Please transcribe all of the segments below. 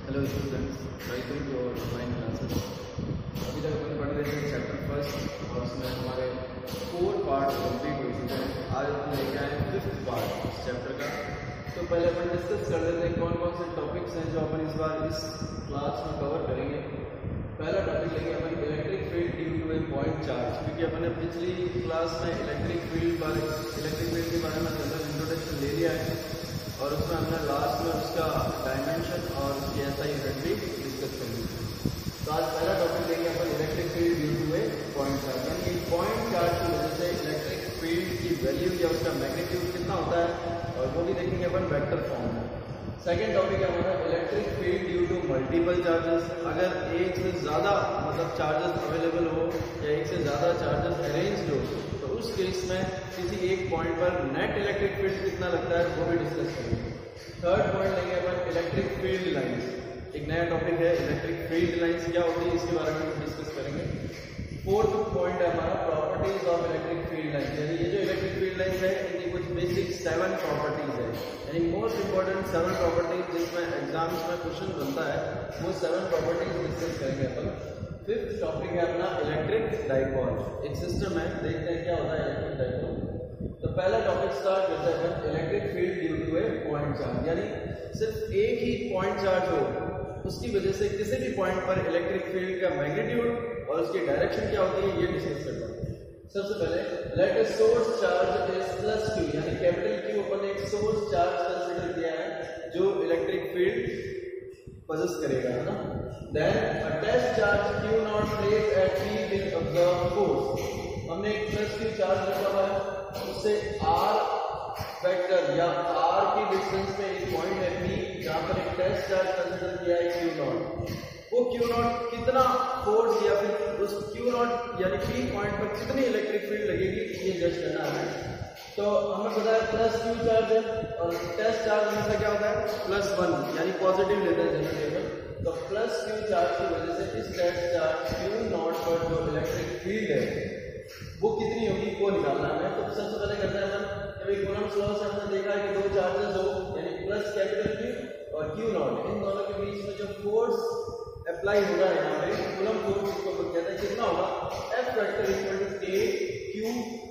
Hello students, welcome to our online classes. अभी तक अपन पढ़ रहे थे चैप्टर फर्स्ट और उसमें हमारे 4 पार्ट कंप्लीट हो चुके हैं। आज अपन लेके आए 5th पार्ट इस चैप्टर का। तो पहले अपन डिस्कस कर लेते हैं कौन कौन से टॉपिक्स हैं जो अपन इस बार इस क्लास में कवर करेंगे। पहला टॉपिक लेंगे अपन electric field due to a point charge, क्योंकि अपन ने पिछली क्लास में इलेक्ट्रिक फील्ड के बारे में जनरल इंट्रोडक्शन ले लिया है और उसमें हमने लास्ट में उसका डायमेंशन और उसकी एसआई यूनिट भी डिस्कस कर ली। तो आज पहला टॉपिक लेंगे अपन electric field due to a point charge, यानी पॉइंट चार्ज की वजह से इलेक्ट्रिक फील्ड की वैल्यू या उसका मैग्नीट्यूड कितना होता है और वो भी देखेंगे अपन वेक्टर फॉर्म में। सेकेंड टॉपिक है हमारा electric field due to multiple charges. अगर एक से ज़्यादा चार्जेस अवेलेबल हो या एक से ज़्यादा चार्जेस अरेंज हो तो उस केस में किसी एक पॉइंट पर नेट इलेक्ट्रिक फील्ड कितना लगता है वो भी डिस्कस करेंगे। थर्ड पॉइंट लेंगे अपन इलेक्ट्रिक फील्ड लाइंस। एक नया टॉपिक है इलेक्ट्रिक फील्ड लाइंस क्या होती है, इसके बारे में डिस्कस करेंगे। फोर्थ पॉइंट है हमारा properties of electric field lines, यानी ये जो इलेक्ट्रिक फील्ड लाइंस है इनकी कुछ बेसिक 7 प्रॉपर्टीज है, यानी मोस्ट इंपॉर्टेंट 7 प्रॉपर्टीज जिसमें एग्जाम्स में क्वेश्चन बनता है वो 7 प्रॉपर्टीज डिस्कस करेंगे अपन। फिफ्थ टॉपिक है अपना इलेक्ट्रिक डाइपोल। एक सिस्टम है, देखते हैं क्या होता है इलेक्ट्रिक डाइपोल। तो पहला टॉपिक स्टार्ट करते हैं electric field due to a point charge, यानी सिर्फ एक ही पॉइंट चार्ज हो उसकी वजह से किसी भी पॉइंट पर इलेक्ट्रिक फील्ड का मैग्नीट्यूड और उसकी डायरेक्शन क्या होती है ये डिस्कस करते हैं। सबसे पहले let a source charge is plus Q, यानी कैपिटल Q अपन ने एक सोर्स चार्ज कंसीडर किया है जो इलेक्ट्रिक फील्ड पजेस करेगा, है ना। Then a test charge Q naught placed at P will observe force. हमने एक प्लस Q चार्ज रखा हुआ है, उससे R वेक्टर या R की डिस्टेंस पे एक पॉइंट है P जहां पर एक टेस्ट चार्ज कंसीडर किया है Q नॉट। वो Q नॉट कितना फोर्स या फिर उस Q नॉट यानी P पॉइंट पर कितनी इलेक्ट्रिक फील्ड लगेगी ये जज करना है। तो हमें पता है प्लस Q चार्ज है और टेस्ट चार्ज हमेशा क्या होता है +1, यानी पॉजिटिव लेते हैं जनरली। तो प्लस Q चार्ज की वजह से इस टेस्ट चार्ज Q नॉट पर जो इलेक्ट्रिक फील्ड है वो कितनी होगी वो निकालना है। तो सबसे पहले करते हैं अपन कूलम्ब्स लॉ से हमने देखा है कि दो चार्जेस हो यानी प्लस कैपिटल Q और Q नॉट, इन दोनों के बीच में जो फोर्स अप्लाई हो रहा है यहाँ पे कूलम्ब फोर्स इसको अपन कहते हैं कितना होगा F vector equal to K Q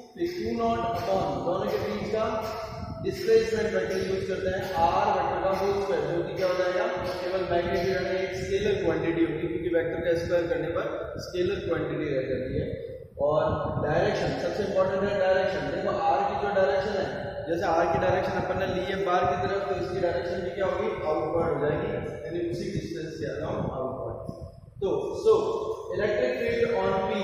Q naught upon दोनों के बीच का डिस्प्लेसमेंट वेक्टर यूज करते हैं R वेक्टर का होल स्क्वायर, जो कि क्या हो जाएगा केवल मैग्नीट्यूड यानी एक स्केलर क्वांटिटी होगी क्योंकि वेक्टर का स्क्वायर करने पर स्केलर क्वांटिटी रह जाती है। और डायरेक्शन सबसे इंपॉर्टेंट है डायरेक्शन। देखो R की जो डायरेक्शन है, जैसे R की डायरेक्शन अपन ने ली है बार की तरफ तो इसकी डायरेक्शन भी क्या होगी आउटवर्ड हो जाएगी, यानी उसी डिस्टेंस के अराउंड आउटवर्ड। तो इलेक्ट्रिक फील्ड ऑन P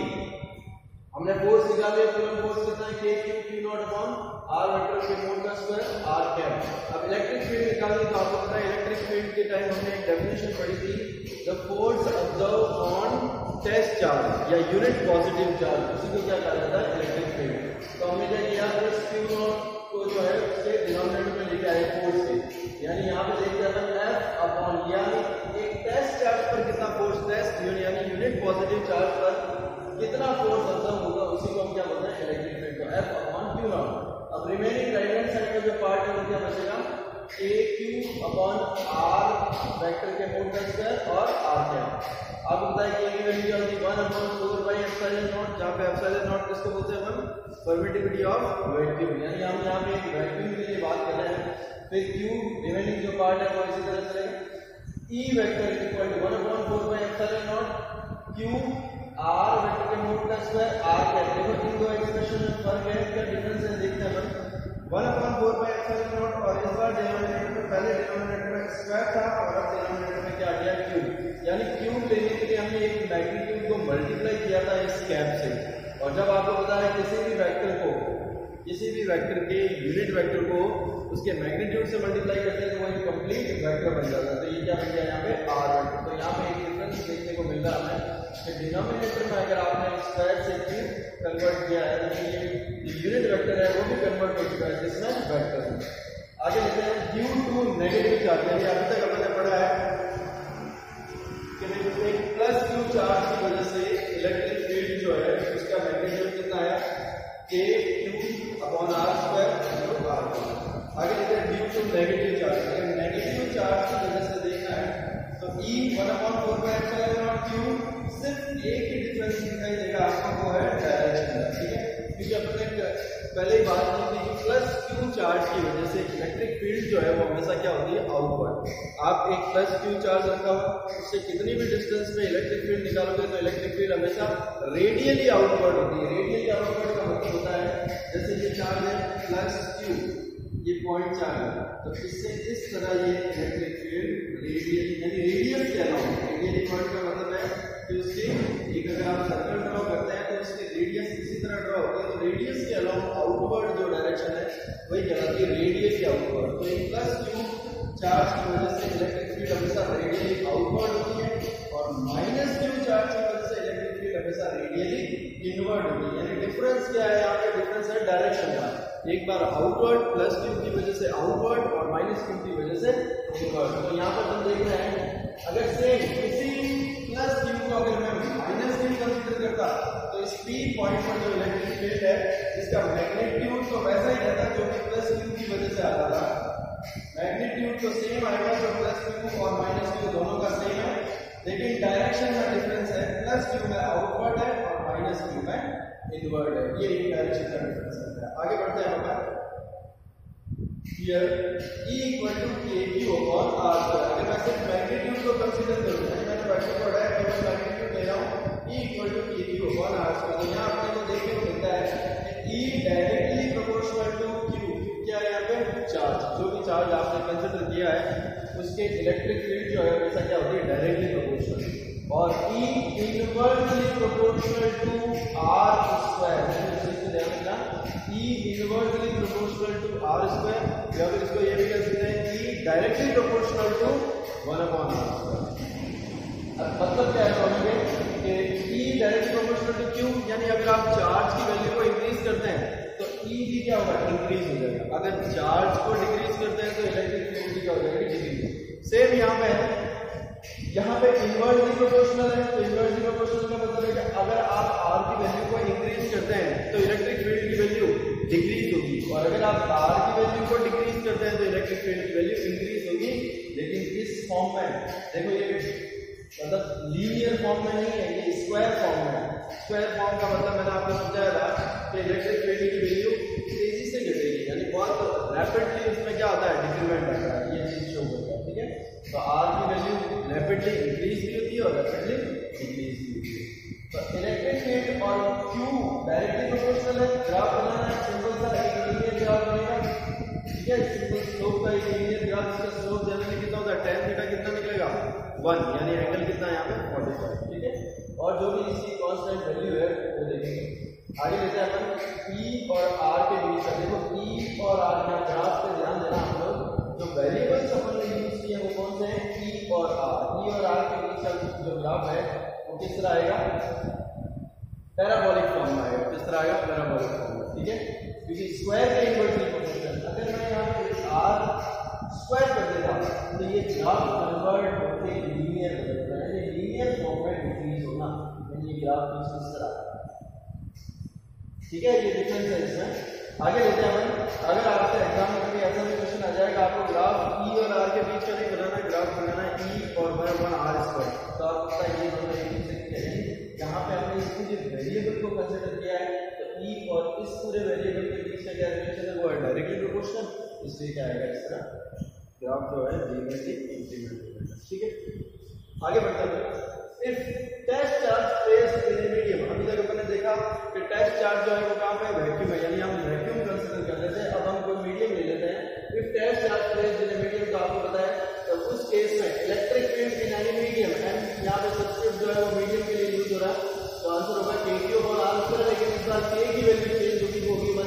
हमने फोर्स निकाल लिया, कूलम्ब फोर्स कितना है K Q naught upon R vector के मोड का स्क्वायर R कैप। अब इलेक्ट्रिक फील्ड निकालनी तो आपको पता है इलेक्ट्रिक फील्ड के टाइम हमने एक डेफिनेशन पढ़ी थी, the force observe on test charge या यूनिट पॉजिटिव चार्ज, उसी को क्या कहा जाता है इलेक्ट्रिक फील्ड। तो हमने क्या किया प्लस Q नॉट को जो है उसके डिनोमिनेटर में लेके आए फोर्स के, यानी यहाँ पे देखते हैं F अपॉन यानी एक टेस्ट चार्ज पर कितना फोर्स टेस्ट यानी यूनिट पॉजिटिव चार्ज पर कितना फोर्स ऑब्जर्व होगा उसी को हम क्या बोलते हैं इलेक्ट्रिक फील्ड को F अपॉन Q नॉट। अब रिमेनिंग राइट हैंड साइड का जो पार्ट है वो क्या बचेगा KQ अपॉन R वेक्टर के मोड का स्क्वायर और R कैप। आपको पता है कि ये वैल्यू क्या होती है 1/4/ε0, जहां पे ε0 किसको बोलते हैं हम परमिटिविटी ऑफ वैक्यूम, यानी हम यहां पे एक वैक्यूम के लिए बात कर रहे हैं। फिर Q रिमेनिंग जो पार्ट है वो इसी तरह चलेगा E vector equal to 1/4/ε0 Q R vector के मोड का स्क्वायर R कैप। देखो इन दो एक्सप्रेशन में फर्क है, क्या डिफरेंस है देखते हैं अपन। 1/4/ε0 और इस बार डिनोमिनेटर में पहले डिनोमिनेटर में स्क्वायर था और अब डिनोमिनेटर में क्या आ गया Q, यानी क्यूब लेने के लिए हमने एक मैग्नीट्यूड को मल्टीप्लाई किया था इस कैप से। और जब आपको पता है किसी भी वेक्टर के यूनिट वेक्टर को उसके मैग्नीट्यूड से मल्टीप्लाई करते हैं तो वो एक कंप्लीट वेक्टर बन जाता है। तो ये क्या बन गया यहाँ पे R वेक्टर। तो यहाँ पे एक डिफरेंस देखने को मिल रहा है कि डिनोमिनेटर में अगर आपने स्क्वायर से क्यूब कन्वर्ट किया है तो ये यूनिट वेक्टर है वो भी कन्वर्ट हो चुका है जिसमें वेक्टर है। आगे लेते हैं ड्यू टू नेगेटिव चार्ज, यानी अभी तक अपन ने पढ़ा है एक प्लस Q चार्ज की वजह से इलेक्ट्रिक फील्ड जो है उसका मैग्नीट्यूड कितना आया K Q upon R square R। आगे देखते हैं due to negative charge. Negative charge की वजह से देखना है तो E 1/4π∗Q सिर्फ एक ही डिफरेंस दिखाई देगा आपको, वो है डायरेक्शन, ठीक है। क्योंकि अपने पहले ही बात की थी कि प्लस Q चार्ज की वजह से इलेक्ट्रिक फील्ड जो है वो हमेशा क्या होती है, आउटवर्ड। आप एक प्लस Q चार्ज रखा हो, उससे कितनी भी डिस्टेंस में इलेक्ट्रिक फील्ड निकालोगे तो इलेक्ट्रिक फील्ड हमेशा रेडियली आउटवर्ड होती है। रेडियली आउटवर्ड का मतलब होता है जैसे ये चार्ज है प्लस Q, ये पॉइंट चार्ज है, तो इससे इस तरह ये इलेक्ट्रिक फील्ड रेडियली यानी रेडियस के अलावा, रेडियली पॉइंट का मतलब है कि उसकी एक अगर आप सर्कल ड्रॉ करते हैं तो उसकी रेडियस इसी तरह ड्रॉ होती है, तो रेडियस के अलावा आउटवर्ड जो डायरेक्शन है वही कहलाती है रेडियली आउटवर्ड। तो एक प्लस Q चार्ज की वजह से इलेक्ट्रिक फील्ड हमेशा रेडियली आउटवर्ड होती है, और माइनस Q चार्ज की वजह से इलेक्ट्रिक फील्ड हमेशा रेडियली इनवर्ड होती है। यानी डिफरेंस क्या है यहाँ पे, डिफरेंस है डायरेक्शन का। एक बार आउटवर्ड प्लस Q की वजह से आउटवर्ड और माइनस Q की वजह से इनवर्ड। तो यहाँ पर हम देख रहे हैं अगर सेम इसी प्लस Q को अगर मैं माइनस Q कंसीडर करता तो इस P पॉइंट पर जो इलेक्ट्रिक फील्ड है इसका मैग्नीट्यूड तो वैसा ही रहता जो कि प्लस Q की वजह से आता था। मैग्नीट्यूड तो सेम आएगा, जो प्लस Q और माइनस Q दोनों का सेम है, लेकिन डायरेक्शन में डिफरेंस है। प्लस Q में आउटवर्ड है और माइनस Q में इनवर्ड है। ये एक डायरेक्शन का डिफरेंस है। आगे बढ़ते हैं हम हियर E = kQ और R। अगर मैं सिर्फ मैग्नीट्यूड को कंसीडर करूं, मैंने वैसे पढ़ा है केवल मैग्नीट्यूड ले रहा हूं, E = kQ और R। तो यहां आपको जो देखने को मिलता है E directly proportional to Q। क्या है यहाँ पे चार्ज, जो भी चार्ज आपने कंसीडर किया है उसके इलेक्ट्रिक फील्ड जो है वैसा क्या होती है, डायरेक्टली प्रोपोर्शनल। और E inversely proportional to R²। E inversely proportional to R², या फिर इसको ये भी कह सकते हैं E directly proportional to 1/R²। अब मतलब क्या है समझिए कि E directly proportional to Q, यानी अगर आप चार्ज की वैल्यू को इंक्रीज करते हैं तो E भी क्या होगा, इंक्रीज हो जाएगा। अगर चार्ज को डिक्रीज करते हैं तो इलेक्ट्रिक फील्ड भी क्या हो जाएगा, डिक्रीज। सेम यहाँ पे है, यहाँ पे इनवर्सली प्रोपोर्शनल है, तो इनवर्सली प्रोपोर्शनल का मतलब है कि अगर आप R की वैल्यू को इंक्रीज करते हैं तो इलेक्ट्रिक फील्ड की वैल्यू डिक्रीज होगी, और अगर आप R की वैल्यू को डिक्रीज करते हैं तो इलेक्ट्रिक फील्ड की वैल्यू इंक्रीज होगी। लेकिन इस फॉर्म में देखो, ये मतलब लीनियर फॉर्म में नहीं है, ये स्क्वायर फॉर्म में है। स्क्वायर फॉर्म का मतलब मैंने आपको समझाया था कि इलेक्ट्रिक फील्ड की वैल्यू तेजी से घटेगी, यानी बहुत रैपिडली उसमें क्या होता है, डिक्रीमेंट होता है, ये चीज शो करता है, ठीक है। तो R की वैल्यू रैपिडली इंक्रीज भी होती है और रैपिडली डिक्रीज भी होती है। तो इलेक्ट्रिक फील्ड और Q डायरेक्टली प्रोपोर्शनल है। ग्राफ बनाना है सिंपल सा, एक लीनियर ग्राफ बनेगा, ठीक है। सिंपल स्लोप का एक लीनियर ग्राफ, इसका स्लोप जनरली कितना होता है, tan थीटा कितना निकलेगा 1, यानी एंगल कितना है यहाँ पे 45, ठीक है। और जो भी इसकी कांस्टेंट वैल्यू है वो देखेंगे। आगे लेते हैं अपन E और R के बीच का। देखो E और R का ग्राफ पे ध्यान देना हम लोग, जो वेरिएबल्स अपन ने यूज किए हैं वो कौन से हैं, E और R। E और R के बीच का जो ग्राफ है वो किस तरह आएगा, पैराबोलिक फॉर्म में आएगा। किस तरह आएगा, पैराबोलिक फॉर्म में, ठीक है। क्योंकि स्क्वायर के इनवर्सली प्रोपोर्शनल, अगर मैं यहाँ पे R स्क्वायर कर देता तो ये ग्राफ कन्वर्ट होकर लीनियर हो जाता है। ये लीनियर फॉर्म में डिक्रीज होना, यानी ये ग्राफ कुछ इस तरह, ठीक है। ये डिफरेंस है इसमें। आगे लेते हैं हम, अगर आपसे एग्जाम में कभी ऐसा भी क्वेश्चन आ जाएगा, आपको ग्राफ E और R के बीच का नहीं बनाना, ग्राफ बनाना है E और 1/R², तो आप पता है ये दोनों एक दूसरे के हैं। यहाँ पे हमने इस पूरे वेरिएबल को कंसीडर किया है, तो E और इस पूरे वेरिएबल के बीच का क्या रिलेशन है, वो है डायरेक्टली प्रोपोर्शनल, इसलिए क्या आएगा इस तरह ग्राफ जो है लीनियरली इंक्रीमेंट होगा, ठीक है। आगे बढ़ते हैं। If test charge placed in a medium, अभी तक अपन ने देखा कि टेस्ट चार्ज जो है वो कहाँ पे, वैक्यूम है, यानी हम वैक्यूम कंसीडर कर लेते हैं। अब हम कोई मीडियम ले लेते हैं। If test charge placed in a medium, तो आपको पता है तो उस केस में electric field in any medium, and यहाँ पे सब्स्टिट्यूट जो है वो मीडियम के लिए यूज हो रहा है, तो आंसर होगा kQ और R²। लेकिन इस बार k की वैल्यू चेंज होगी, वो होगी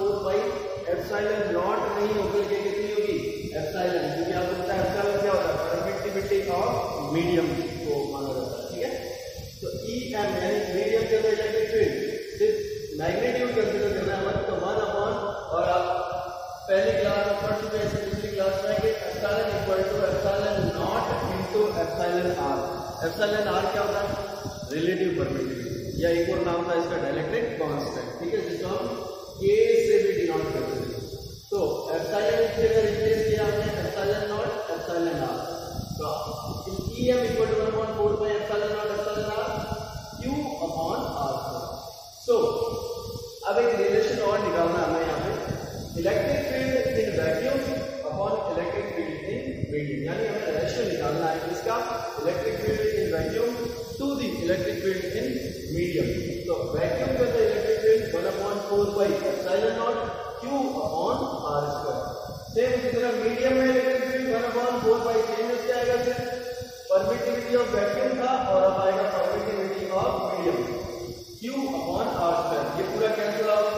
1/4πε0 नहीं होकर के कितनी होगी, एप्सिलॉन, क्योंकि आपको पता है एप्सिलॉन क्या होता है, परमिटिविटी ऑफ मीडियम को माना जाता है, ठीक है। तो EM यानी मीडियम के अंदर इलेक्ट्रिक फील्ड सिर्फ मैग्नीट्यूड कंसीडर करना है, तो 1/, और आप पहली क्लास में पढ़ चुके हैं, दूसरी क्लास में कि एप्सिलॉन = εr। एप्सिलॉन r क्या होता है, रिलेटिव परमिटिविटी, या एक और नाम था इसका डाइलेक्ट्रिक कांस्टेंट, ठीक है, जिसको हम k से भी डिनोट करते हैं। तो एप्सिलॉन की जगह रिप्लेस किया हमने ε0 εr, तो E EM equal to 1/4 pi epsilon r Q upon r square. So अब एक रिलेशन और निकालना है हमें यहाँ पे electric field in vacuum upon electric field in medium, यानी हमें रिलेशन निकालना है इसका electric field in vacuum to the electric field in medium. तो वैक्यूम का तो electric field 1/4 pi epsilon naught Q upon r square। Same इसी तरह मीडियम में इलेक्ट्रिक फील्ड 1/4 pi सेम इसके आएगा फिर परमिटिविटी ऑफ वैक्यूम था और अब आएगा permittivity of medium Q upon r square। ये पूरा कैंसिल आउट,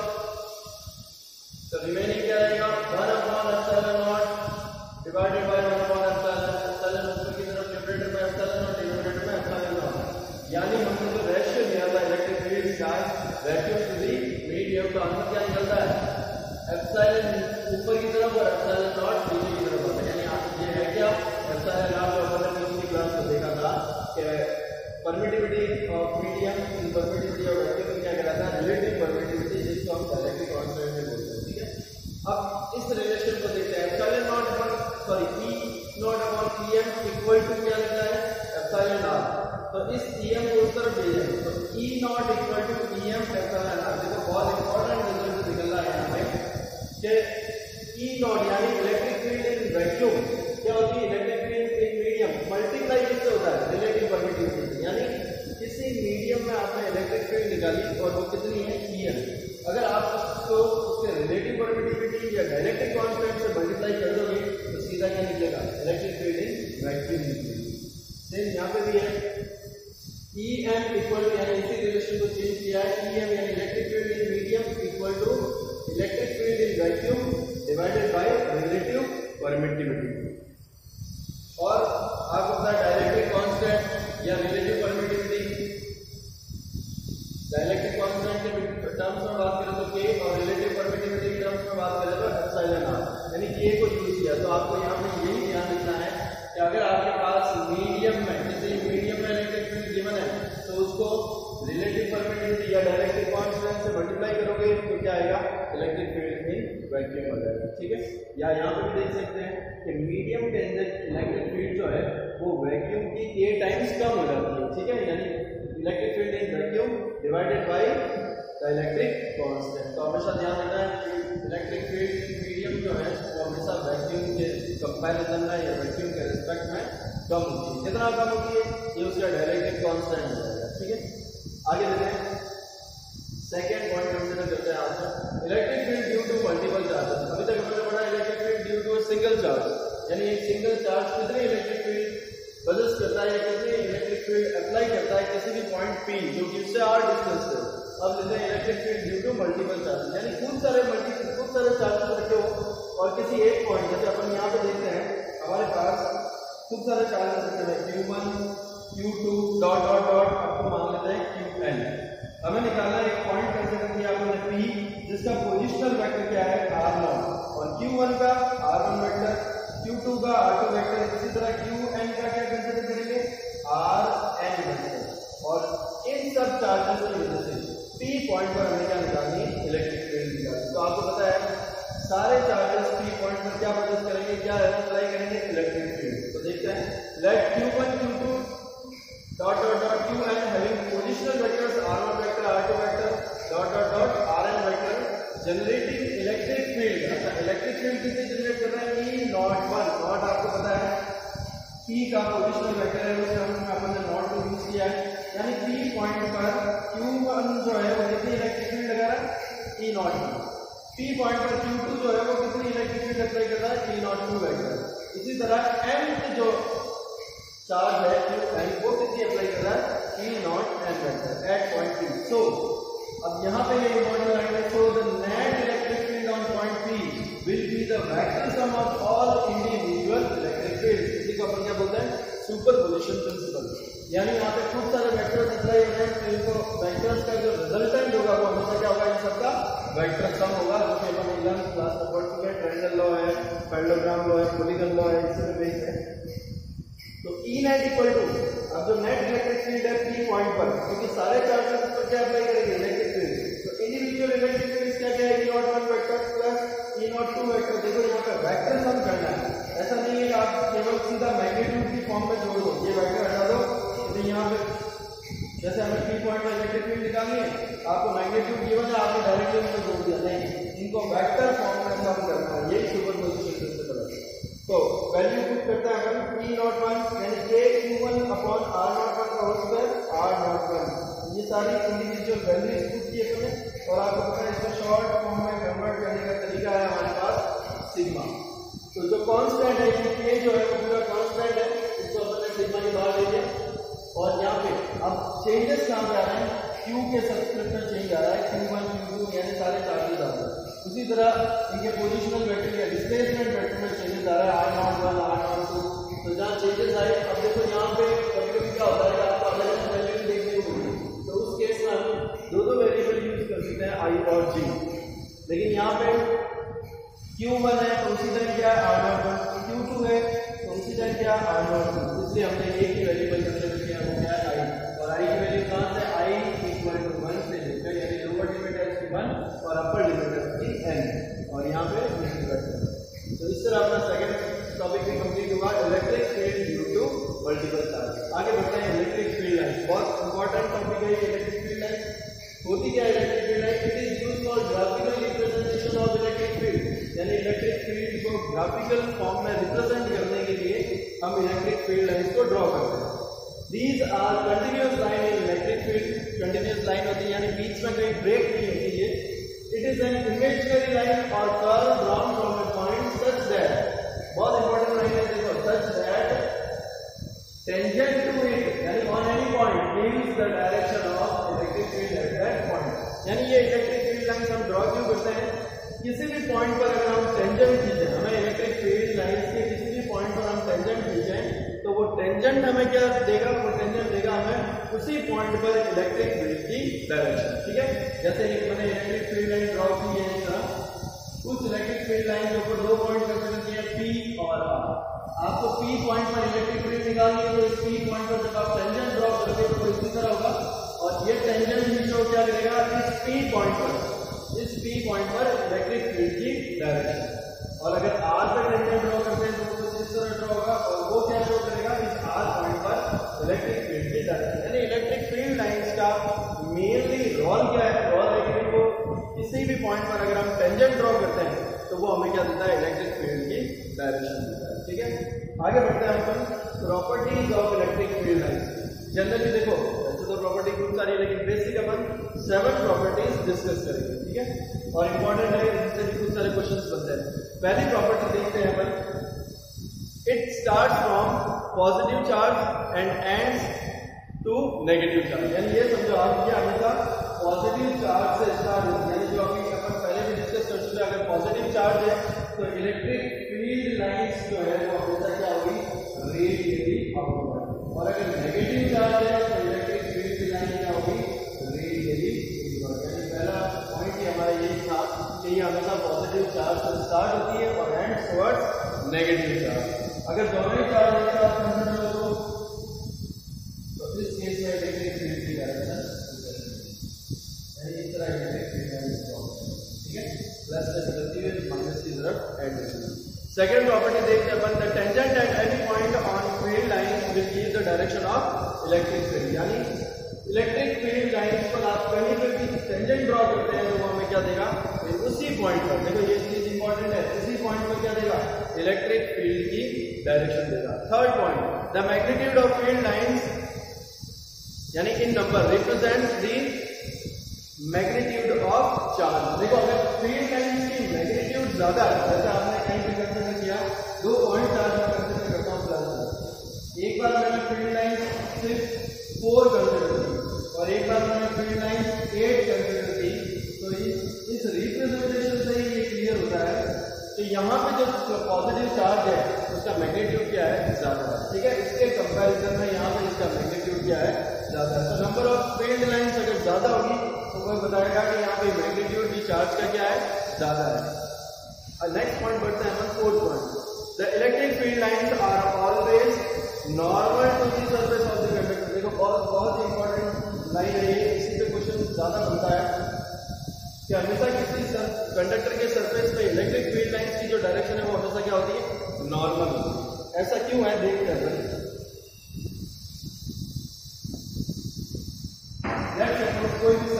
तो रिमेनिंग क्या रहेगा 1/epsilon naught divided bye 1/epsilon ऊपर की तरफ divided by epsilon naught divided by epsilon naught, यानी हमने जो रेशियो लिया था इलेक्ट्रिक फील्ड का वैक्यूम टू दी मीडियम, तो आंसर क्या निकलता है एप्सिलॉन ऊपर की तरफ और एप्सिलॉन नॉट नीचे की तरफ होता है। यानी ये है क्या एप्सिलॉन नॉट जो अपन ने पिछली क्लास में देखा था कि permittivity of medium in permittivity of vacuum क्या कहलाता है रिलेटिव परमिटिविटी, जिसको हम डायरेक्टली कांस्टेंट में बोलते हैं। ठीक है, अब इस रिलेशन को देखते हैं epsilon naught upon sorry E naught upon EM equal to क्या लिखा है एप्सिलॉन नॉट, तो इस ईएम को उस तरफ भेजें तो E naught equal to EM epsilon naught. देखो बहुत इंपॉर्टेंट रिजल्ट निकल रहा है यहाँ पे कि ई नॉट यानी इलेक्ट्रिक फील्ड इन वैक्यूम क्या होती है electric field in medium multiply किससे होता है रिलेटिव परमिटिविटी से, यानी किसी मीडियम में आपने इलेक्ट्रिक फील्ड निकाली और वो कितनी है ईएम, अगर आप उसको उसके रिलेटिव परमिटिविटी या डायरेक्टिव कांस्टेंट से मल्टीप्लाई कर दोगे तो सीधा क्या निकलेगा इलेक्ट्रिक फील्ड इन वैक्यूम निकलेगी। सेम यहाँ पे भी है EM इक्वल टू, यानी इसी रिलेशन को चेंज किया है EM यानी electric field in medium equal to electric field in vacuum divided by relative permittivity. और आपको पता है डायरेक्टिव कांस्टेंट या रिलेटिव परमिटिविटी, डायरेक्टिव कांस्टेंट के टर्म्स में बात करें तो K और रिलेटिव परमिटिविटी के टर्म्स में बात करें तो एप्सिलॉन r, यानी K को यूज किया। तो आपको यहाँ पे यही ध्यान रखना है कि अगर आपके पास मीडियम में किसी मीडियम में इलेक्ट्रिक फील्ड गिवन है तो उसको रिलेटिव परमिटिविटी या डायरेक्टिव कांस्टेंट से मल्टीप्लाई करोगे तो क्या आएगा इलेक्ट्रिक फील्ड इन वैक्यूम हो जाएगा। ठीक है, या यहाँ पे भी देख सकते हैं कि मीडियम के अंदर इलेक्ट्रिक फील्ड जो है वो वैक्यूम की k टाइम्स कम हो जाती है। ठीक है, यानी electric field in vacuum divided by the electric constant. तो हमेशा ध्यान रखना है कि इलेक्ट्रिक फील्ड मीडियम जो है वो हमेशा वैक्यूम के कंपैरिजन में या वैक्यूम के रिस्पेक्ट में कम होती है। कितना कम होती है ये उसका डायरेक्टिव कांस्टेंट हो जाएगा। ठीक है, आगे देखते हैं सेकेंड पॉइंट कंसीडर करते हैं आज electric field due to multiple charges. अभी तक हमने पढ़ा electric field due to single charge, यानी एक सिंगल चार्ज कितने इलेक्ट्रिक फील्ड पजेस करता है या कितने इलेक्ट्रिक फील्ड अप्लाई करता है किसी भी पॉइंट P जो कि उससे r डिस्टेंस पे। अब लेते हैं electric field due to multiple charges, यानी खूब सारे चार्जेस रखे हो और किसी एक पॉइंट, जैसे अपन यहाँ पे देखते हैं हमारे पास खूब सारे चार्जेस रखे हुए Q1 Q2 dot dot dot आपको मान लेते हैं Qn। हमें निकालना एक पॉइंट कंसीडर किया आपने P जिसका पोजिशनल वेक्टर क्या है r0 और Q1 का r1 वेक्टर, Q2 का r2 वेक्टर, इसी तरह Qn का क्या कंसीडर करेंगे rn वेक्टर। और इन सब चार्जेस की वजह से P पॉइंट पर हमें क्या निकालनी है इलेक्ट्रिक फील्ड निकालनी। तो आपको पता है सारे चार्जेस P पॉइंट पर क्या प्रोड्यूस करेंगे, क्या अप्लाई करेंगे इलेक्ट्रिक फील्ड। तो देखते हैं let Q1 Q2 dot dot dot Qn having positional vectors r1 vector r2 vector dot dot dot rn vector generating electric field. अच्छा, इलेक्ट्रिक फील्ड कितने जनरेट कर रहे हैं E01, नॉट आपको पता है P का पोजिशनल वेक्टर है, उस टर्म में अपन ने नॉट को यूज किया है, यानी P पॉइंट पर Q1 जो है वो कितनी इलेक्ट्रिक फील्ड लगा रहा है E01, P पॉइंट पर Q2 जो है वो कितनी इलेक्ट्रिक फील्ड अप्लाई कर रहा है E02 वेक्टर। इसी तरह m जो चार्ज है Qn वो कितनी अप्लाई कर रहा है E0n vector at point P। So अब यहाँ पे ये इम्पोर्टेंट लाइन है, so the net electric field on point P will be the vector sum of all individual electric fields. इसी को अपन क्या बोलते हैं सुपरपोजिशन प्रिंसिपल, यानी यहाँ पे खूब सारे वेक्टर्स अप्लाई हो रहे हैं तो इनको वेक्टर्स का जो रिजल्टेंट होगा वो हमेशा क्या होगा इन सबका वेक्टर सम होगा, जो कि अपन 11th क्लास में पढ़ चुके हैं। ट्रायंगल लॉ है, पैरेललोग्राम लॉ है, पॉलीगन लॉ है, इसमें देखते हैं। तो E नेट इक्वल टू, अब जो नेट इलेक्ट्रिक फील्ड है P पॉइंट पर, क्योंकि सारे चार्जेस पर क्या अप्लाई करेंगे इलेक्ट्रिक फील्ड, तो इंडिविजुअल इलेक्ट्रिक फील्ड क्या क्या है E01 vector plus E02 vector. देखो यहाँ पे वेक्टर सम करना है, ऐसा नहीं है कि आप केवल सीधा मैग्नीट्यूड की फॉर्म में जोड़ दो, ये वेक्टर निकालनी है, आपको मैग्नीट्यूड गिवन है, आपने डायरेक्टली उसको जोड़ दिया, नहीं, इनको वेक्टर फॉर्म में सम करना है, यही सुपरपोजिशन प्रिंसिपल है। तो वैल्यू पुट करते हैं अपन P01 यानी Q1 अपॉन R01 का होल स्क्वायर R01, ये सारी इंडिविजुअल वैल्यूज पुट की अपने, और आपको पता है इसको शॉर्ट फॉर्म में कन्वर्ट करने का तरीका है हमारे पास सिग्मा। तो जो कांस्टेंट है ये K जो है वो पूरा कांस्टेंट है, इसको अपन सिग्मा की बाहर ले लिया, और यहाँ पे अब चेंजेस कहाँ पे आ रहे हैं, Q के सबस्क्रिप्ट में चेंज आ रहा है, Q1 Q2 यानी सारे चार्जेस आ रहे हैं। उसी तरह इनके पोजिशनल वेक्टर या डिस्प्लेसमेंट वेक्टर में चेंजेस आ रहा है, R01 R02, तो जहाँ चेंजेस आए, अब देखो यहाँ पे कभी-कभी क्या होता है आपको अलग अलग वैल्यू देखने को मिलेगी, तो उस केस में हम दो वेरिएबल यूज कर सकते हैं I और J, लेकिन यहाँ पे Q1 है तो उसी तरह क्या है R01, Q2 है तो उसी तरह क्या है R02, इसलिए हमने एक ही वेरिएबल कंसीडर किया वो क्या है I, और I की वैल्यू कहाँ से I इक्वल टू 1 से लेकर, यानी लोअर लिमिट है इसकी 1 और अपर लिमिट है इसकी n, और यहाँ पे तो इस तरह अपना सेकंड टॉपिक भी कंप्लीट हुआ, electric field due to multiple charge. आगे बढ़ते हैं इलेक्ट्रिक फील्ड लाइन, बहुत इंपॉर्टेंट टॉपिक है इलेक्ट्रिक फील्ड लाइन। होती क्या है electric field line, it is used for graphical representation of electric field, यानी इलेक्ट्रिक फील्ड को ग्राफिकल फॉर्म में रिप्रेजेंट करने के लिए हम इलेक्ट्रिक फील्ड लाइंस को ड्रॉ करते हैं। These are continuous line in electric field, continuous line होती है यानी बीच में कोई ब्रेक नहीं होती है। It is an imaginary line or curve drawn from a point such that, बहुत important line है देखो, such that tangent to it यानी on any point gives the direction of electric field at that point, यानी ये electric field lines हम draw क्यों करते हैं, किसी भी पॉइंट पर अगर हम टेंजेंट खींचे, हमें इलेक्ट्रिक फील्ड लाइंस के किसी भी पॉइंट पर हम टेंजेंट खींचे तो वो टेंजेंट हमें क्या देगा, वो टेंजेंट देगा हमें उसी पॉइंट पर इलेक्ट्रिक फील्ड की डायरेक्शन, ठीक है। जैसे मैंने इलेक्ट्रिक फील्ड लाइन ड्रॉ की है इस तरह, उस इलेक्ट्रिक फील्ड लाइन के ऊपर दो पॉइंट कंसीडर किए P और R, आपको P पॉइंट पर इलेक्ट्रिक फील्ड निकालनी है, तो इस P पॉइंट पर जब आप टेंजेंट ड्रॉ करोगे तो इसी तरह होगा, और ये टेंजेंट भी शो क्या करेगा, इस P पॉइंट पर, इस P पॉइंट पर इलेक्ट्रिक फील्ड की डायरेक्शन, और अगर R पे टेंजेंट ड्रॉ करते हैं तो कुछ इस तरह ड्रॉ होगा, और वो क्या शो करेगा, इस R पॉइंट पर इलेक्ट्रिक फील्ड की डायरेक्शन। यानी इलेक्ट्रिक फील्ड लाइंस का मेनली रोल क्या है, रोल है कि वो किसी भी पॉइंट पर अगर हम टेंजेंट ड्रॉ करते हैं तो वो हमें क्या देता है, इलेक्ट्रिक फील्ड की डायरेक्शन देता है, ठीक है। आगे बढ़ते हैं अपन properties of electric field lines. Generally देखो वैसे तो प्रॉपर्टी खूब सारी है, लेकिन बेसिक अपन 7 प्रॉपर्टीज डिस्कस करेंगे, ठीक है, और इंपॉर्टेंट है, इससे भी कुछ सारे क्वेश्चंस बनते हैं। पहली प्रॉपर्टी देखते हैं अपन, it starts from positive charge and ends to negative charge, यानी ये समझो आप ये हमेशा पॉजिटिव चार्ज से स्टार्ट होती है, यानी जो अभी अपन पहले भी डिस्कस कर चुके हैं, अगर पॉजिटिव चार्ज है तो इलेक्ट्रिक फील्ड लाइंस जो है वो हमेशा क्या होगी, रेडियली आउटवर्ड, और अगर नेगेटिव चार्ज है तो इलेक्ट्रिक फील्ड लाइन क्या होगी, रेडियली इनवर्ड। यानी पहला पॉइंट ही हमारा यही था कि ये हमेशा पॉजिटिव चार्ज से स्टार्ट होती है और एंड्स टुवर्ड्स नेगेटिव चार्ज। अगर दोनों ही चार्ज एक साथ कंसिडर हो तो इस केस में इलेक्ट्रिक फील्ड की डायरेक्शन इस तरह इलेक्ट्रिक फील्ड लाइन, ठीक है, प्लस से चलती है, माइनस की तरफ ऐड करती है। सेकंड प्रॉपर्टी देखते हैं अपन, the tangent at any point on field line will give the direction of electric field, यानी इलेक्ट्रिक फील्ड लाइंस पर आप कहीं पर भी टेंजेंट ड्रॉ करते हैं तो वो हमें क्या देगा, उसी पॉइंट पर, देखो ये चीज इंपॉर्टेंट है, इसी पॉइंट पर क्या देगा, इलेक्ट्रिक फील्ड की डायरेक्शन देगा। Third point, the magnitude of field lines यानी in number represent the magnitude of charge. देखो अगर फील्ड लाइंस की मैग्नीट्यूड ज्यादा है, जैसे आपने कहीं पे कंसीडर किया, 2 पॉइंट चार्ज में कंसीडर करता हूँ प्लस, एक बार मैंने फील्ड लाइन सिर्फ 4 कंसीडर की और एक बार मैंने फील्ड लाइन 8 कंसीडर की, तो इस रिप्रेजेंटेशन से ही ये क्लियर होता है कि यहाँ पे जो पॉजिटिव चार्ज है उसका मैग्नीट्यूड क्या है, ज्यादा है, ठीक है, इसके कंपैरिजन में यहाँ पे इसका मैग्नीट्यूड क्या है, ज्यादा है। तो नंबर ऑफ फील्ड लाइंस अगर ज्यादा होगी तो कोई बताएगा कि यहाँ पे मैग्नीट्यूड भी चार्ज का क्या है, ज्यादा है। नेक्स्ट पॉइंट बढ़ते हैं हम, fourth point, the electric field lines are always normal to the surface of the conductor. देखो बहुत ही इंपॉर्टेंट लाइन है ये, इसी पे क्वेश्चन ज्यादा बनता है कि हमेशा किसी कंडक्टर के सरफेस पे इलेक्ट्रिक फील्ड लाइंस की जो डायरेक्शन है वो हमेशा क्या होती है, नॉर्मल होती है। ऐसा क्यों है देखते हैं। लेट्स सपोज कोई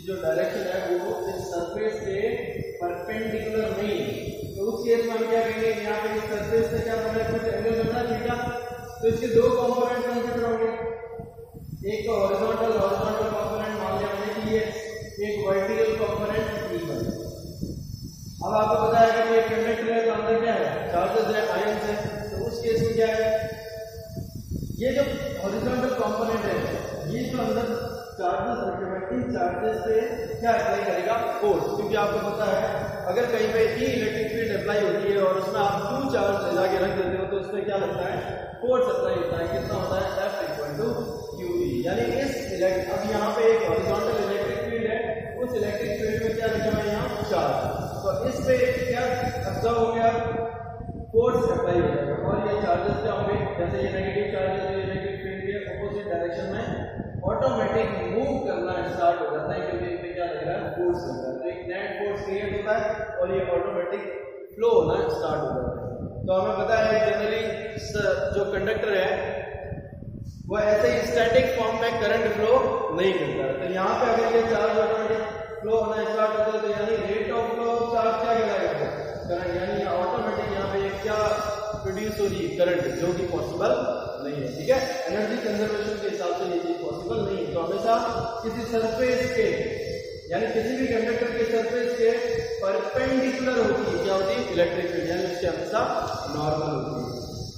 जो डायरेक्शन है वो इस सरफेस के परपेंडिकुलर नहीं है, तो उस केस में हम क्या करेंगे, यहाँ पे इस सरफेस से क्या बना है, कुछ एंगल बना थीटा, तो इसके दो कंपोनेंट कंसीडर होंगे, एक तो हॉरिजॉन्टल कंपोनेंट मान लिया हमने Ex, एक वर्टिकल कंपोनेंट Ey। अब आपको पता है कि ये कंडक्टर है तो अंदर क्या है, चार्जेस है, आयंस है, तो उस केस में क्या है, ये जो हॉरिजॉन्टल कंपोनेंट है ये जो अंदर चार्जेस रखे हुए इन चार्जेस पे क्या अप्लाई करेगा, फोर्स, क्योंकि आपको पता है अगर कहीं पे ई इलेक्ट्रिक फील्ड अप्लाई होती है और उसमें आप Q चार्ज लगा के रख देते हो तो उसमें क्या लगता है, फोर्स अप्लाई होता है, कितना होता है, F इक्वल टू QE। यानी इस अब यहाँ पे एक हॉरिजॉन्टल इलेक्ट्रिक फील्ड है, उस इलेक्ट्रिक फील्ड में क्या लिखा है यहाँ, चार्ज, तो इस पे क्या ऑब्जर्व हो गया, फोर्स अप्लाई हो जाएगा, और ये चार्जेस क्या होंगे, जैसे ये नेगेटिव चार्जेस है, इलेक्ट्रिक फील्ड के अपोजिट डायरेक्शन में ऑटोमेटिक मूव करना स्टार्ट हो जाता है, क्योंकि इसमें क्या लग रहा है, फोर्स लग रहा है, तो एक नेट फोर्स क्रिएट होता है और ये ऑटोमेटिक फ्लो होना स्टार्ट हो जाता है। तो हमें पता है जनरली जो कंडक्टर है वो ऐसे ही स्टैटिक फॉर्म में करंट फ्लो नहीं करता है, तो यहाँ पे अगर ये चार्ज ऑटोमेटिक फ्लो होना स्टार्ट होता है तो यानी rate of flow of charge क्या कहलाएगा, करंट, यानी ऑटोमेटिक यहाँ पे क्या प्रोड्यूस हो रही है, करंट, जो कि पॉसिबल नहीं है, ठीक है, एनर्जी कंजर्वेशन के हिसाब से ये चीज पॉसिबल नहीं है। तो हमेशा किसी सरफेस के यानी किसी भी कंडक्टर के सरफेस के परपेंडिकुलर होती है, क्या होती है, इलेक्ट्रिक फील्ड, यानी उसके हमेशा नॉर्मल होती है।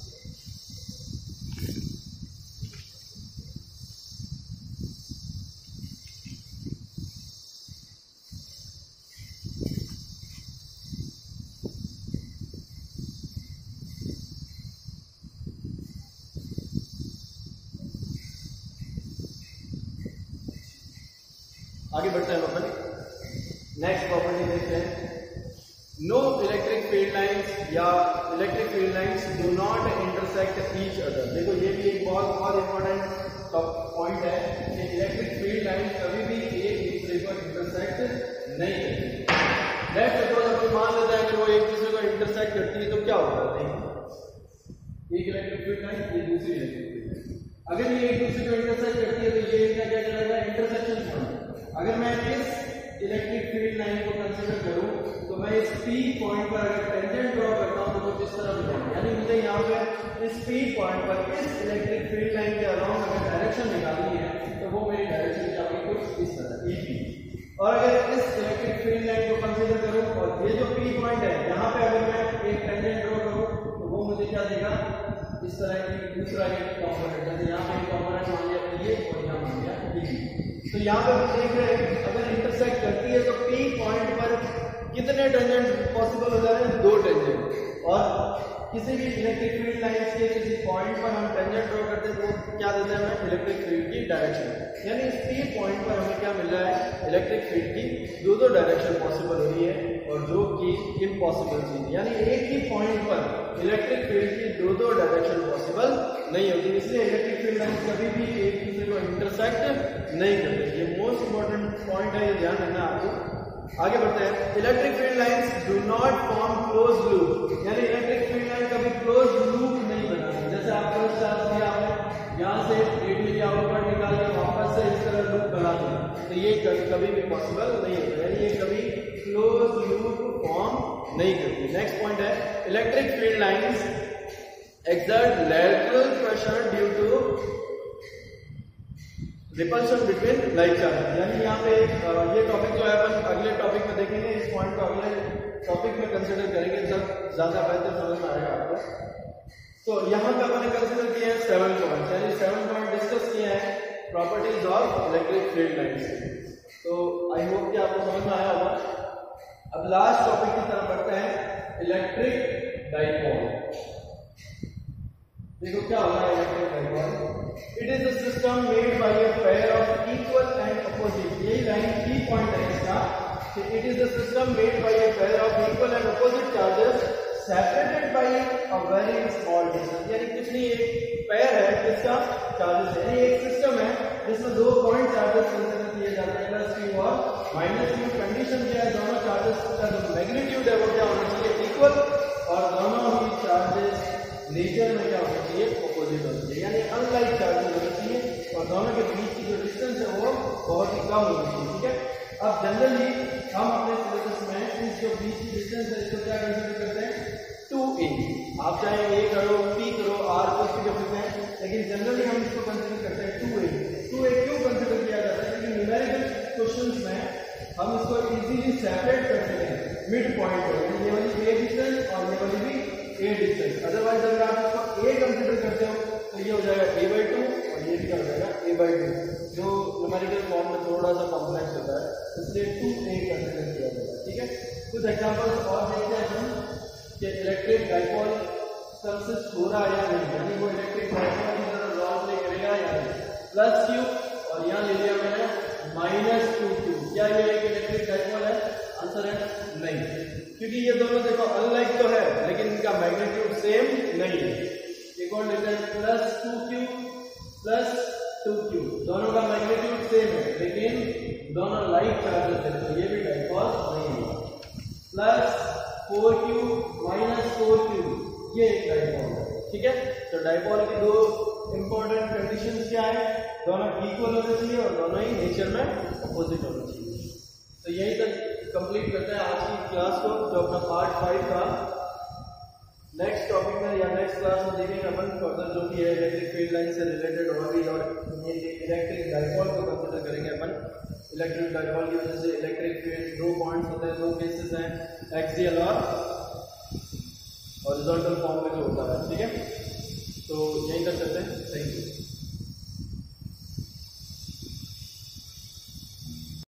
आगे बढ़ते हैं अपन, नेक्स्ट प्रॉपर्टी देखते हैं, नो इलेक्ट्रिक फील्ड लाइंस या electric field lines do not intersect each other. देखो ये भी एक बहुत इंपॉर्टेंट पॉइंट है कि इलेक्ट्रिक फील्ड लाइंस कभी भी एक दूसरे को इंटरसेक्ट नहीं करती। लेट्स सपोज हम मान लेते हैं कि वो एक दूसरे को इंटरसेक्ट करती है, तो क्या होगा, एक इलेक्ट्रिक फील्ड लाइन ये दूसरी इलेक्ट्रिक फील्ड लाइन, अगर ये एक दूसरे को इंटरसेक्ट करती है तो ये इनका क्या कहलाएगा, इंटरसेक्शन पॉइंट। अगर मैं इस इलेक्ट्रिक फील्ड लाइन को कंसीडर करूं तो मैं इस P पॉइंट पर अगर टेंजेंट ड्रॉ करता हूं तो कुछ इस तरह दिखेगा, यानी मुझे यहाँ पे इस P पॉइंट पर इस इलेक्ट्रिक फील्ड लाइन के अराउंड अगर डायरेक्शन निकालनी है तो वो मेरी डायरेक्शन क्या होगी, कुछ इस तरह EP। और अगर इस इलेक्ट्रिक फील्ड लाइन को कंसीडर करूं और ये जो P पॉइंट है यहाँ पे अगर मैं एक टेंजेंट ड्रॉ करूं तो वो मुझे क्या देगा, इस तरह की दूसरा एक कंपोनेंट, जैसे यहाँ पे एक कंपोनेंट मान लिया ये और यहाँ मान लिया B। तो यहाँ पे हम देख रहे हैं अगर इंटरसेक्ट करती है तो P पॉइंट पर कितने टेंजेंट पॉसिबल हो जा रहे हैं, 2 टेंजेंट, और किसी भी इलेक्ट्रिक फील्ड लाइंस के किसी पॉइंट पर हम टेंजेंट ड्रॉ करते हैं तो क्या देता है हमें, इलेक्ट्रिक फील्ड की डायरेक्शन, यानी इस P पॉइंट पर हमें क्या मिल रहा है, इलेक्ट्रिक फील्ड की 2 डायरेक्शन पॉसिबल हो रही है, और जो कि इम्पॉसिबल चीज, यानी एक ही पॉइंट पर इलेक्ट्रिक फील्ड की 2 डायरेक्शन पॉसिबल नहीं होती, इसलिए इलेक्ट्रिक फील्ड लाइन कभी भी एक दूसरे को इंटरसेक्ट नहीं करते। ये मोस्ट इंपॉर्टेंट पॉइंट है, ये ध्यान रखना आपको। आगे बढ़ते हैं, electric field lines do not form close loop, यानी इलेक्ट्रिक फील्ड लाइन कभी क्लोज लूप नहीं बनाती, जैसे आपको चार्ज दिया आपने यहाँ से रेडियली आउटवर्ड निकाल के वापस से इस तरह लूप बना दिया, तो ये कभी भी पॉसिबल नहीं होता, यानी ये कभी क्लोज लूप फॉर्म नहीं करती। नेक्स्ट पॉइंट है, electric field lines exert lateral pressure due to repulsion between like charges, यानी यहाँ पे ये टॉपिक जो है अपन अगले टॉपिक में देखेंगे, इस पॉइंट को अगले टॉपिक में कंसिडर करेंगे जब ज्यादा बेहतर समझ में आएगा आपको। तो यहाँ पे अपन ने कंसिडर किए हैं 7 पॉइंट, यानी 7 पॉइंट डिस्कस किए हैं properties of electric field lines. तो आई होप कि आपको समझ में आया होगा। अब लास्ट टॉपिक की तरफ बढ़ते हैं, इलेक्ट्रिक डाइपोल। देखो क्या हो रहा है electric dipole, it is a system made by a pair of equal and opposite, यही लाइन की पॉइंट है इसका, it is a system made by a pair of equal and opposite charges separated by a very small distance, यानी कुछ नहीं, एक pair है जिसका चार्जेस है, यानी एक सिस्टम है जिसमें 2 पॉइंट चार्जेस कंसीडर किए जाते हैं, +q और -q। कंडीशन क्या है, दोनों चार्जेस का जो मैग्नीट्यूड है वो क्या होना चाहिए, इक्वल, और दोनों ही चार्जेस नेचर में क्या होना चाहिए, अपोजिट होना चाहिए, यानी अनलाइक चार्जेस होना चाहिए, और दोनों के बीच की जो डिस्टेंस है वो बहुत ही कम होनी चाहिए, ठीक है। अब जनरली हम अपने सिलेबस में इस जो बीच की डिस्टेंस है इसको क्या कंसीडर करते हैं 2a। आप चाहे a करो, p करो, r को इसकी डिफरेंस है, लेकिन जनरली हम इसको कंसीडर करते हैं 2a। क्यों कंसीडर किया जाता है? क्योंकि न्यूमेरिकल क्वेश्चंस में हम इसको इजीली सेपरेट कर सकते हैं मिड पॉइंट पर, ये वाली a डिस्टेंस और ये वाली भी a डिस्टेंस। अदरवाइज अगर आप इसको a कंसीडर करते हो तो ये हो जाएगा a/2 और ये भी क्या हो जाएगा a/2, जो न्यूमेरिकल फॉर्म में थोड़ा सा कॉम्प्लेक्स होता है, इसलिए 2a कंसीडर किया जाएगा। ठीक है, कुछ एग्जांपल्स और देखते हैं हम कि इलेक्ट्रिक डाइपोल कंसिस्ट हो रहा है या नहीं, यानी वो इलेक्ट्रिक डाइपोल की तरह रॉड प्ले करेगा या नहीं। प्लस q और यहाँ ले लिया मैंने -2q, क्या ये एक इलेक्ट्रिक डाइपोल है? आंसर है नहीं, क्योंकि ये दोनों देखो अनलाइक तो है लेकिन इनका मैग्नीट्यूड सेम नहीं है। एक और लेते हैं +2q +2q, दोनों का मैग्नीट्यूड सेम है लेकिन दोनों लाइक चार्जेस हैं, तो ये भी डाइपोल नहीं है। +4q -4q, ये एक डाइपोल है। ठीक है, तो डाइपोल की दो इंपॉर्टेंट कंडीशंस क्या है? दोनों इक्वल होने चाहिए और दोनों ही नेचर में अपोजिट होने चाहिए। तो यही तक कंप्लीट करते हैं आज की क्लास को, जो अपना पार्ट 5 था। नेक्स्ट टॉपिक में या नेक्स्ट क्लास में देखेंगे अपन फर्दर जो भी है इलेक्ट्रिक फील्ड लाइन से रिलेटेड और भी, और इलेक्ट्रिक डाइपोल को कंसीडर करेंगे अपन। इलेक्ट्रिक डाइपोल की वजह से इलेक्ट्रिक फील्ड दो पॉइंट्स होते हैं, दो केसेस हैं, एक्सियल और हॉरिजॉन्टल फॉर्म में जो होता है। ठीक है, तो यही तक करते हैं। Thank you.